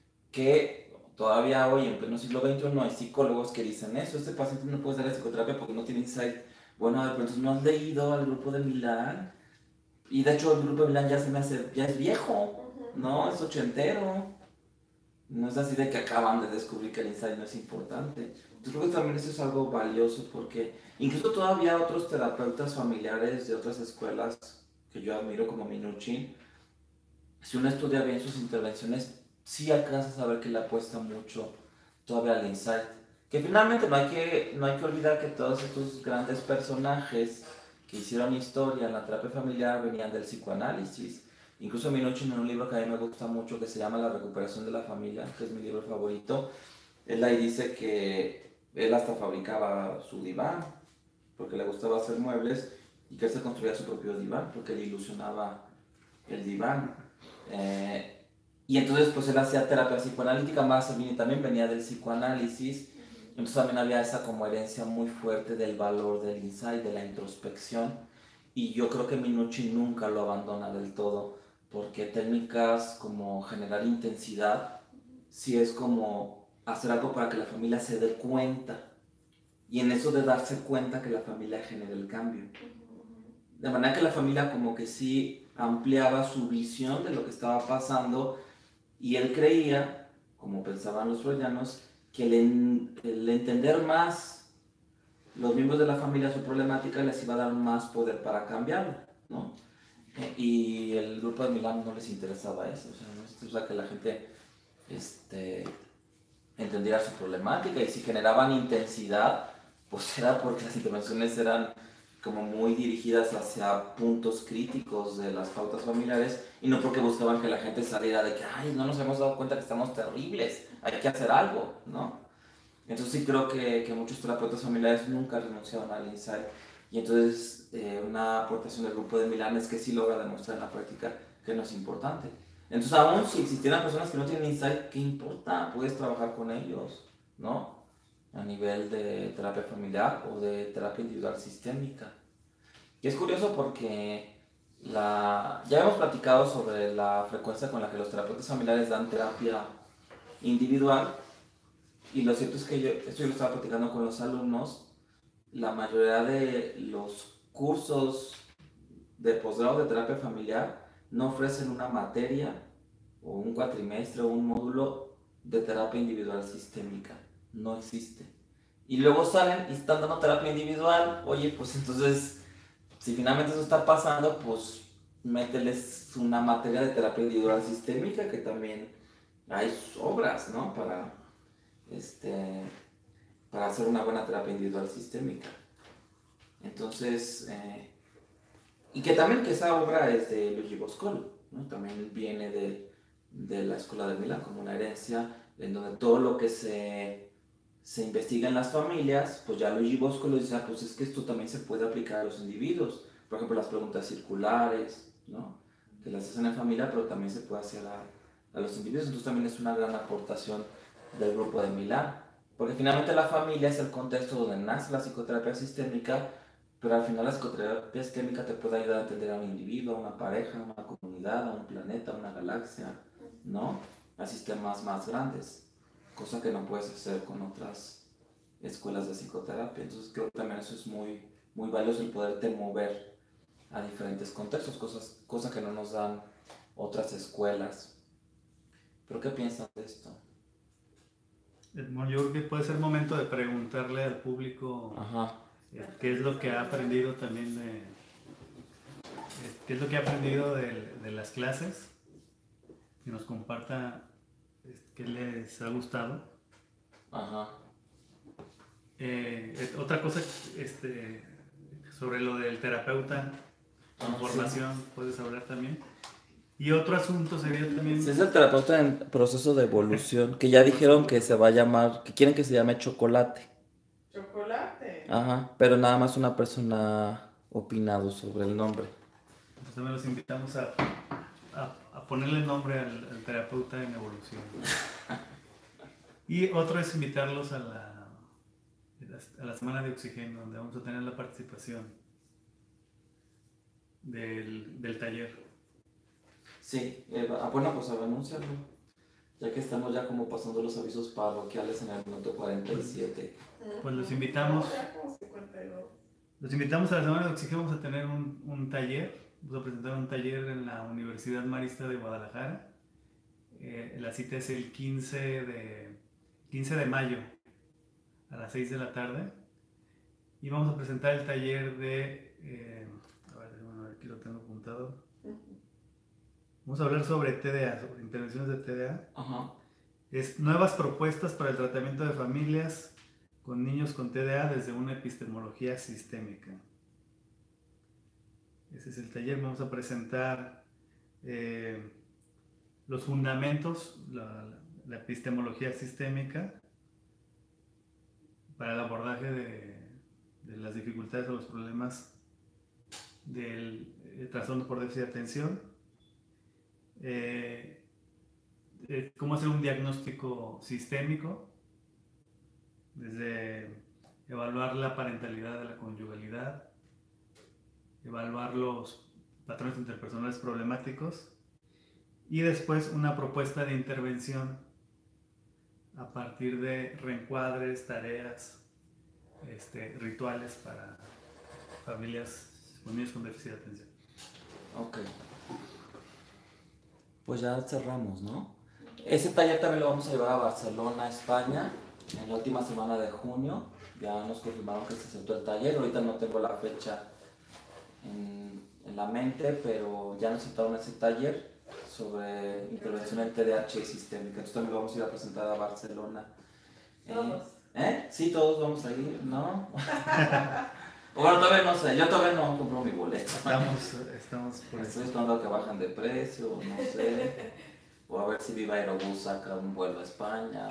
que todavía hoy en pleno siglo veintiuno hay psicólogos que dicen eso, este paciente no puede dar psicoterapia porque no tiene insight. Bueno, de pronto no has leído al grupo de Milán, y de hecho el grupo de Milán ya se me hace, ya es viejo, ¿no? Es ochentero. No es así de que acaban de descubrir que el insight no es importante. Yo creo que también eso es algo valioso porque incluso todavía otros terapeutas familiares de otras escuelas que yo admiro como Minuchin, si uno estudia bien sus intervenciones, sí alcanzas a ver que le apuesta mucho todavía al insight. Que finalmente no hay que, no hay que olvidar que todos estos grandes personajes que hicieron historia en la terapia familiar venían del psicoanálisis. Incluso Minuchin, en un libro que a mí me gusta mucho que se llama La recuperación de la familia, que es mi libro favorito, él ahí dice que él hasta fabricaba su diván porque le gustaba hacer muebles y que él se construía su propio diván porque le ilusionaba el diván. Eh, y entonces pues él hacía terapia psicoanalítica, más bien también venía del psicoanálisis, entonces también había esa como herencia muy fuerte del valor del insight, de la introspección, y yo creo que Minuchin nunca lo abandona del todo, porque técnicas como generar intensidad, sí es como hacer algo para que la familia se dé cuenta, y en eso de darse cuenta que la familia genera el cambio. De manera que la familia como que sí ampliaba su visión de lo que estaba pasando, y él creía, como pensaban los freudianos, que el, el entender más los miembros de la familia su problemática les iba a dar más poder para cambiarlo, ¿no? Y el grupo de Milán no les interesaba eso, o sea, ¿no? O sea, que la gente este, entendiera su problemática, y si generaban intensidad, pues era porque las intervenciones eran como muy dirigidas hacia puntos críticos de las pautas familiares y no porque buscaban que la gente saliera de que, ay, no nos hemos dado cuenta que estamos terribles, hay que hacer algo, ¿no? Entonces sí creo que, que muchos terapeutas familiares nunca renunciaron al insight, y entonces eh, una aportación del grupo de Milán es que sí logra demostrar en la práctica que no es importante. Entonces aún si existieran personas que no tienen insight, ¿qué importa? Puedes trabajar con ellos, ¿no? A nivel de terapia familiar o de terapia individual sistémica. Y es curioso porque la, ya hemos platicado sobre la frecuencia con la que los terapeutas familiares dan terapia individual, y lo cierto es que yo, esto yo lo estaba platicando con los alumnos, la mayoría de los cursos de posgrado de terapia familiar no ofrecen una materia o un cuatrimestre o un módulo de terapia individual sistémica. No existe. Y luego salen y están dando terapia individual. Oye, pues entonces, si finalmente eso está pasando, pues mételes una materia de terapia individual sistémica, que también hay obras, ¿no? Para, este, para hacer una buena terapia individual sistémica. Entonces, eh, y que también que esa obra es de Luigi Boscolo, ¿no? También viene de, de la Escuela de Milán como una herencia en donde todo lo que se, se investiga en las familias, pues ya Luigi Boscolo dice, ah, pues es que esto también se puede aplicar a los individuos. Por ejemplo, las preguntas circulares, ¿no? Que las hacen en familia, pero también se puede hacer a, a los individuos. Entonces también es una gran aportación del grupo de Milán. Porque finalmente la familia es el contexto donde nace la psicoterapia sistémica, pero al final la psicoterapia sistémica te puede ayudar a entender a un individuo, a una pareja, a una comunidad, a un planeta, a una galaxia, ¿no? A sistemas más grandes, cosa que no puedes hacer con otras escuelas de psicoterapia. Entonces creo que también eso es muy, muy valioso, el poderte mover a diferentes contextos, cosas, cosas que no nos dan otras escuelas. ¿Pero qué piensan de esto? Edmond, yo creo que puede ser momento de preguntarle al público Ajá. eh, qué es lo que ha aprendido también de, eh, qué es lo que ha aprendido de, de las clases, que nos comparta eh, qué les ha gustado. Ajá. Eh, eh, otra cosa este, sobre lo del terapeuta con Ah, formación, sí. ¿puedes hablar también? Y otro asunto sería también... Sí, es el terapeuta en proceso de evolución, que ya dijeron que se va a llamar, que quieren que se llame Chocolate. Chocolate. Ajá, pero nada más una persona ha opinado sobre el nombre. Entonces también los invitamos a, a, a ponerle nombre al, al terapeuta en evolución. Y otro es invitarlos a la, a la semana de oxígeno, donde vamos a tener la participación del, del taller. Sí, eh, ah, bueno, pues a anunciarlo, ya que estamos ya como pasando los avisos parroquiales en el minuto cuarenta y siete. Pues los invitamos, No, ya como cincuenta y dos. los invitamos a la semana de oxígeno, vamos a tener un, un taller, vamos a presentar un taller en la Universidad Marista de Guadalajara. Eh, la cita es el quince de mayo a las seis de la tarde y vamos a presentar el taller de, eh, a ver, bueno, aquí lo tengo apuntado. Vamos a hablar sobre T D A, sobre intervenciones de T D A. Ajá. Es nuevas propuestas para el tratamiento de familias con niños con T D A desde una epistemología sistémica. Ese es el taller. Vamos a presentar eh, los fundamentos, la, la epistemología sistémica para el abordaje de, de las dificultades o los problemas del eh, trastorno por déficit de atención. Eh, eh, cómo hacer un diagnóstico sistémico, desde evaluar la parentalidad de la conyugalidad, evaluar los patrones interpersonales problemáticos y después una propuesta de intervención a partir de reencuadres, tareas, este, rituales para familias con niños con déficit de atención. Ok. Pues ya cerramos, ¿no? Ese taller también lo vamos a llevar a Barcelona, España, en la última semana de junio. Ya nos confirmaron que se aceptó el taller. Ahorita no tengo la fecha en, en la mente, pero ya nos aceptaron ese taller sobre intervención en T D A H sistémica. Entonces también lo vamos a ir a presentar a Barcelona. Todos. ¿Eh? ¿Eh? Sí, todos vamos a ir, ¿no? Bueno, todavía no sé, yo todavía no compro mi boleto. Estamos, estamos por Estoy eso. esperando a que bajen de precio, no sé. O a ver si Viva Aerobús saca un vuelo a España.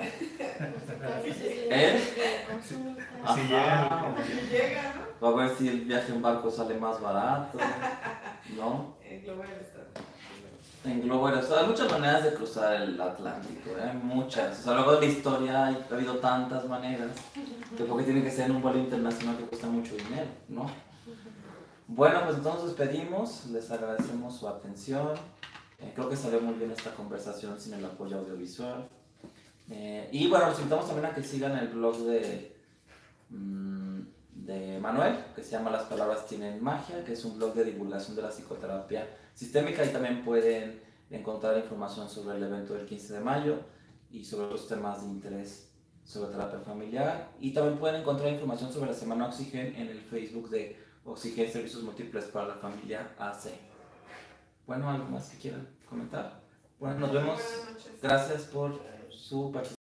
¿Eh? Si llega, Ajá. Llega, ¿no? O a ver si el viaje en barco sale más barato, ¿no? En Global está. En globo aerosol, hay muchas maneras de cruzar el Atlántico, ¿eh? Muchas. O sea, luego de la historia hay, ha habido tantas maneras que porque tiene que ser en un vuelo internacional que cuesta mucho dinero, ¿no? Bueno, pues entonces nos despedimos, les agradecemos su atención. Eh, creo que salió muy bien esta conversación sin el apoyo audiovisual. Eh, y bueno, los invitamos también a que sigan el blog de, mmm, de Manuel, que se llama Las Palabras Tienen Magia, que es un blog de divulgación de la psicoterapia sistémica, y también pueden encontrar información sobre el evento del quince de mayo y sobre los temas de interés sobre terapia familiar. Y también pueden encontrar información sobre la Semana Oxígeno en el Facebook de Oxígeno Servicios Múltiples para la Familia A C. Bueno, ¿algo más que quieran comentar? Bueno, nos vemos. Buenas noches. Gracias por su participación.